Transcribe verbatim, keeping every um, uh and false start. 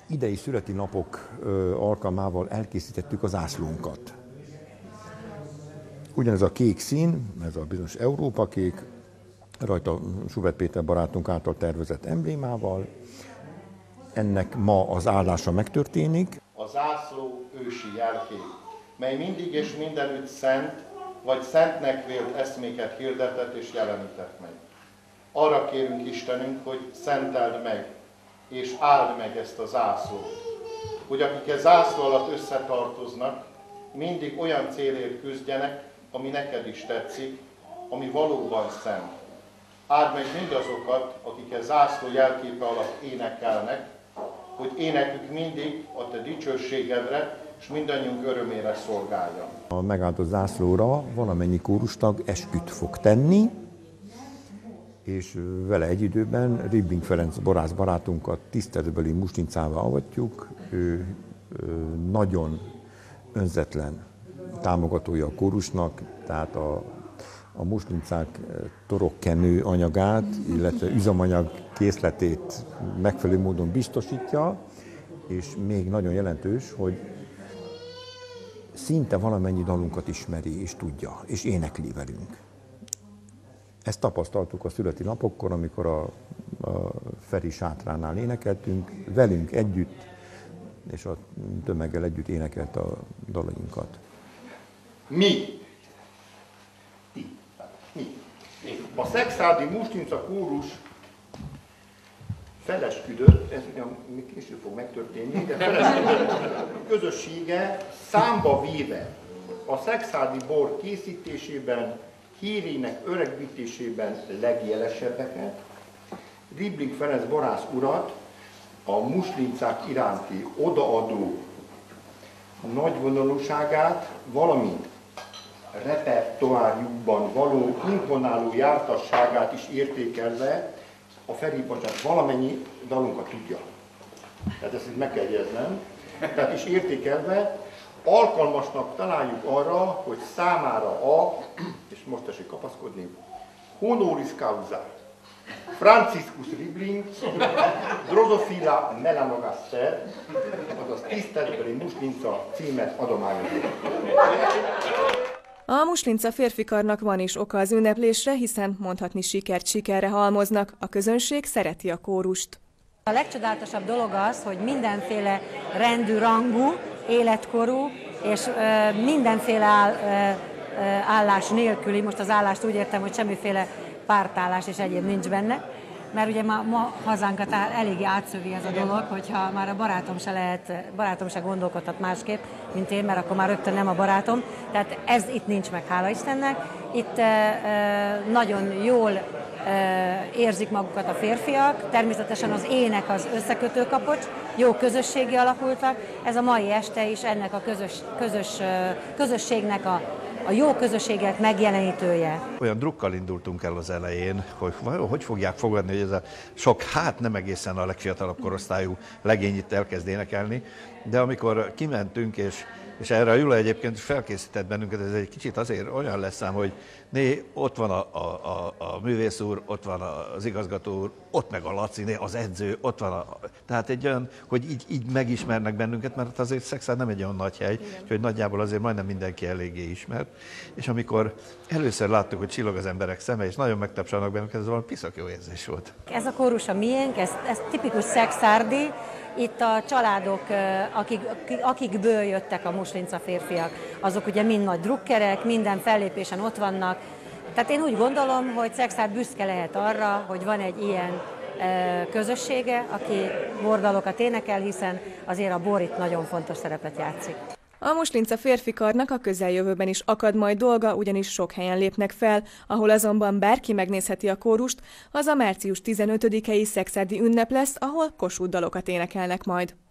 idei születinapok alkalmával elkészítettük az zászlónkat. Ugyanez a kék szín, ez a bizonyos Európa kék, rajta Schubert Péter barátunk által tervezett emblémával. Ennek ma az állása megtörténik. A zászló ősi jelkép, mely mindig és mindenütt szent, vagy szentnek vélt eszméket hirdetett és jelenített meg. Arra kérünk Istenünk, hogy szenteld meg, és áld meg ezt a zászlót, hogy akik a zászló alatt összetartoznak, mindig olyan célért küzdjenek, ami neked is tetszik, ami valóban szent. Áld meg mindazokat, akik a zászló jelképe alatt énekelnek, hogy énekük mindig a te dicsőségedre és mindannyiunk örömére szolgáljon. A megáldott zászlóra valamennyi kórustag esküt fog tenni, és vele egy időben Ribbing Ferenc borász barátunkat tiszteletbeli muslincává avatjuk. Ő nagyon önzetlen támogatója a kórusnak, tehát a, a muslincák torokkenő anyagát, illetve üzemanyag készletét megfelelő módon biztosítja, és még nagyon jelentős, hogy szinte valamennyi dalunkat ismeri és tudja, és énekli velünk. Ezt tapasztaltuk a születi napokkor, amikor a, a Feri sátránál énekeltünk, velünk együtt, és a tömeggel együtt énekelt a dalainkat. Mi? Ti. Mi? A Szekszárdi Muslinca kórus felesküdött, ez ugyan még később fog megtörténni, de felesküdött közössége számba véve a szekszárdi bor készítésében, hírének öregbítésében legjelesebbeket, Ribbing Ferenc borász urat a muslincák iránti odaadó nagyvonalúságát, valamint repertoárjukban való imponáló jártasságát is értékelve a Feri bocsánat, valamennyi dalunkat tudja. Tehát ezt meg kell jegyeznem. Tehát is értékelve alkalmasnak találjuk arra, hogy számára a, és most tessék kapaszkodni, honoris causa Franciscus Ribbing Drosophila melanogaster, azaz tiszteletbeli muslinca címet adományozott. A muslinca férfikarnak van is oka az ünneplésre, hiszen mondhatni sikert sikerre halmoznak, a közönség szereti a kórust. A legcsodálatosabb dolog az, hogy mindenféle rendű, rangú, életkorú és ö, mindenféle áll, ö, állás nélküli, most az állást úgy értem, hogy semmiféle pártállás és egyéb nincs benne, mert ugye ma, ma hazánkat eléggé átszövi ez a dolog, hogyha már a barátom se lehet, barátom se gondolkodhat másképp, mint én, mert akkor már rögtön nem a barátom. Tehát ez itt nincs meg, hála Istennek. Itt e, e, nagyon jól e, érzik magukat a férfiak, természetesen az ének az összekötő kapocs, jó közösségi alakultak. Ez a mai este is ennek a közös, közös, közösségnek a a jó közösségek megjelenítője. Olyan drukkal indultunk el az elején, hogy hogy fogják fogadni, hogy ez a sok, hát nem egészen a legfiatalabb korosztályú legény itt elkezd énekelni, de amikor kimentünk, és, és erre a Jula egyébként felkészített bennünket, ez egy kicsit azért olyan lesz ám, hogy né, ott van a, a, a, a művész úr, ott van az igazgató úr, ott meg a Laci, né, az edző, ott van a... Tehát egy olyan, hogy így, így megismernek bennünket, mert azért Szekszárd nem egy olyan nagy hely, úgyhogy nagyjából azért majdnem mindenki eléggé ismert. És amikor először láttuk, hogy csillog az emberek szeme, és nagyon megtapsolnak bennünket, ez valami piszak jó érzés volt. Ez a kórus a miénk, ez, ez tipikus szekszárdi. Itt a családok, akik, akikből jöttek a muslinca férfiak, azok ugye mind nagy drukkerek, minden fellépésen ott vannak. Tehát én úgy gondolom, hogy Szekszárd büszke lehet arra, hogy van egy ilyen közössége, aki bordalokat énekel, hiszen azért a bor itt nagyon fontos szerepet játszik. A muslinca férfikarnak a közeljövőben is akad majd dolga, ugyanis sok helyen lépnek fel, ahol azonban bárki megnézheti a kórust, az a március tizenötödikei szekszárdi ünnep lesz, ahol Kossuth dalokat énekelnek majd.